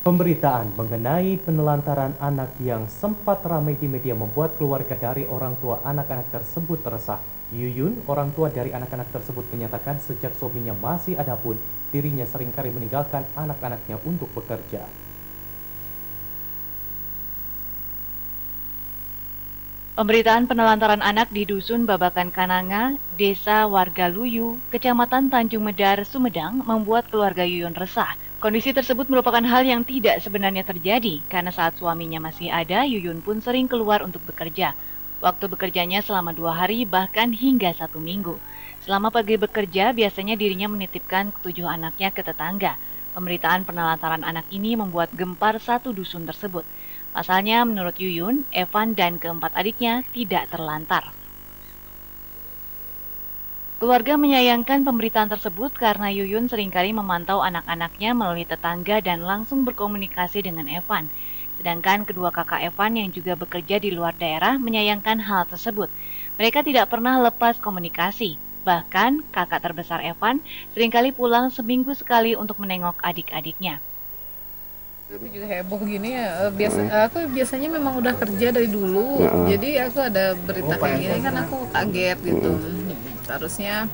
Pemberitaan mengenai penelantaran anak yang sempat ramai di media membuat keluarga dari orang tua anak-anak tersebut resah. Yuyun, orang tua dari anak-anak tersebut menyatakan sejak suaminya masih ada pun, dirinya seringkali meninggalkan anak-anaknya untuk bekerja. Pemberitaan penelantaran anak di Dusun Babakan Kananga, Desa Warga Luyu, Kecamatan Tanjung Medar, Sumedang membuat keluarga Yuyun resah. Kondisi tersebut merupakan hal yang tidak sebenarnya terjadi karena saat suaminya masih ada, Yuyun pun sering keluar untuk bekerja. Waktu bekerjanya selama 2 hari bahkan hingga 1 minggu. Selama pergi bekerja, biasanya dirinya menitipkan ketujuh anaknya ke tetangga. Pemberitaan penelantaran anak ini membuat gempar satu dusun tersebut. Pasalnya, menurut Yuyun, Evan dan keempat adiknya tidak terlantar. Keluarga menyayangkan pemberitaan tersebut karena Yuyun seringkali memantau anak-anaknya melalui tetangga dan langsung berkomunikasi dengan Evan. Sedangkan kedua kakak Evan yang juga bekerja di luar daerah menyayangkan hal tersebut. Mereka tidak pernah lepas komunikasi. Bahkan, kakak terbesar Evan seringkali pulang seminggu sekali untuk menengok adik-adiknya. Aku juga heboh gini ya. Aku biasanya memang udah kerja dari dulu. Jadi aku ada berita kayak gini kan aku kaget gitu. Seharusnya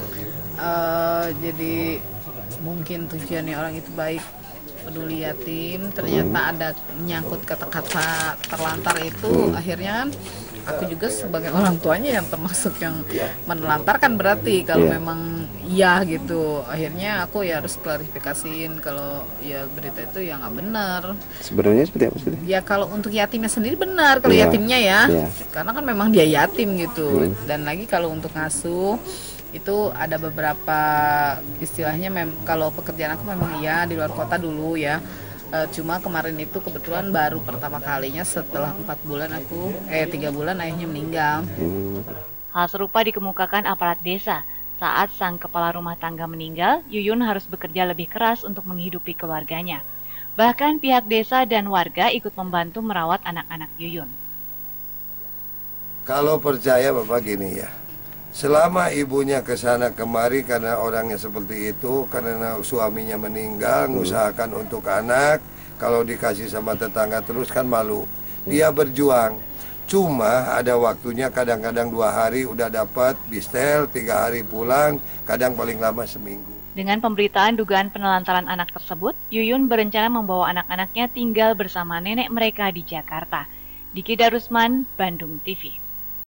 jadi mungkin tujuannya orang itu baik, peduli yatim, ternyata ada nyangkut kata-kata terlantar itu, akhirnya kan aku juga sebagai orang tuanya yang termasuk yang menelantarkan berarti kalau memang iya gitu. Akhirnya aku ya harus klarifikasiin kalau ya berita itu ya nggak benar. Sebenarnya seperti apa sih? Ya kalau untuk yatimnya sendiri benar, kalau yatimnya ya, karena kan memang dia yatim gitu. Dan lagi kalau untuk ngasuh itu ada beberapa istilahnya kalau pekerjaan aku memang iya di luar kota dulu ya. Cuma kemarin itu kebetulan baru pertama kalinya setelah 3 bulan ayahnya meninggal. Hal serupa dikemukakan aparat desa. Saat sang kepala rumah tangga meninggal, Yuyun harus bekerja lebih keras untuk menghidupi keluarganya. Bahkan pihak desa dan warga ikut membantu merawat anak-anak Yuyun. Kalau percaya Bapak gini ya, selama ibunya ke sana kemari karena orangnya seperti itu, karena suaminya meninggal, mengusahakan untuk anak, kalau dikasih sama tetangga terus kan malu. Dia berjuang, cuma ada waktunya kadang-kadang 2 hari udah dapat bistel, 3 hari pulang, kadang paling lama seminggu. Dengan pemberitaan dugaan penelantaran anak tersebut, Yuyun berencana membawa anak-anaknya tinggal bersama nenek mereka di Jakarta. Diki Darusman, Bandung TV.